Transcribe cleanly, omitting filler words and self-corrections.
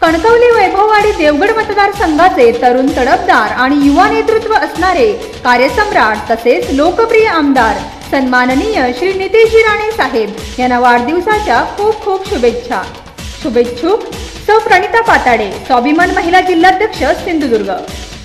कणकवली वैभववाडी देवगड मतदारसंघाचे तरुण तडफदार आणि युवा नेतृत्व असणारे कार्यसम्राट तसेच लोकप्रिय आमदार सन्माननीय श्री नितेशजी राणे साहेब यांना वाढदिवसाच्या खूप खूप शुभेच्छा। शुभेच्छुक सौ प्रणिता पाताडे, स्वाभिमान महिला जिल्हाध्यक्ष सिंधुदुर्ग।